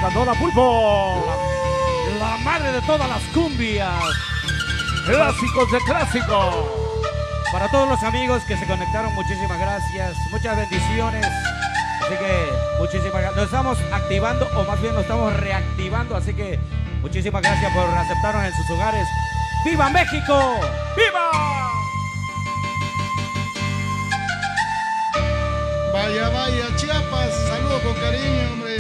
Dona Pulpo, la madre de todas las cumbias, clásicos de clásicos. Para todos los amigos que se conectaron, muchísimas gracias, muchas bendiciones. Así que muchísimas gracias. Nos estamos activando, o más bien nos estamos reactivando, así que muchísimas gracias por aceptarnos en sus hogares. ¡Viva México! ¡Viva! Vaya, vaya, Chiapas, saludo con cariño, hombre.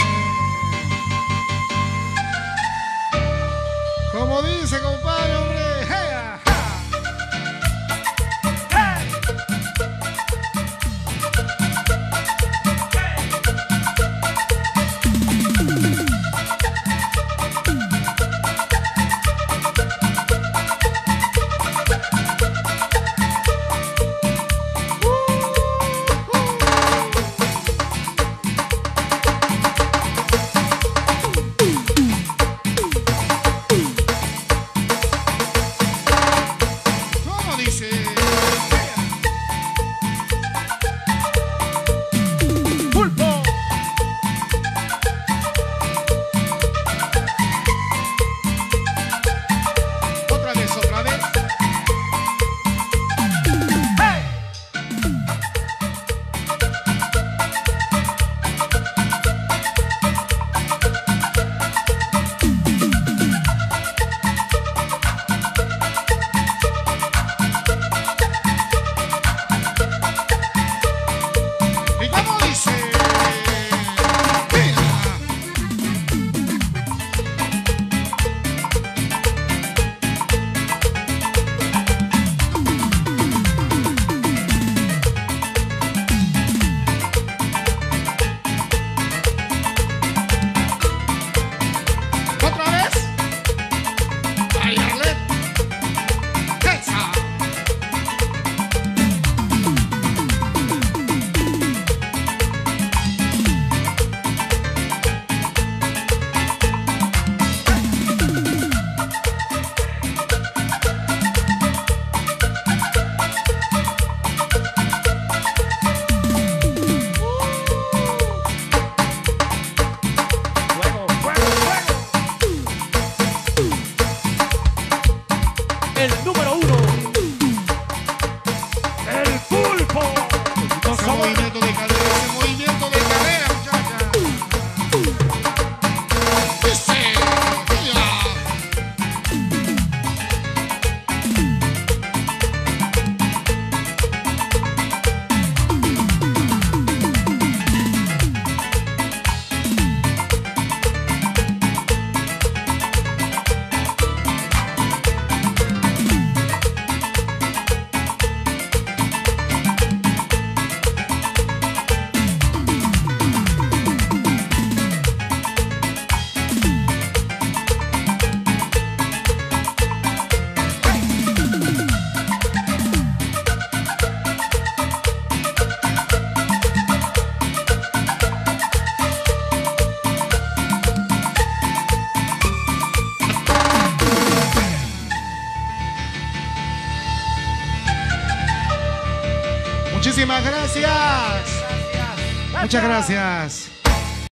Como dice, compadre, hombre. ¡Hey! El número 1, el Pulpo. Ese movimiento de cadera, muchacha. Dice, muchísimas gracias. Muchas gracias.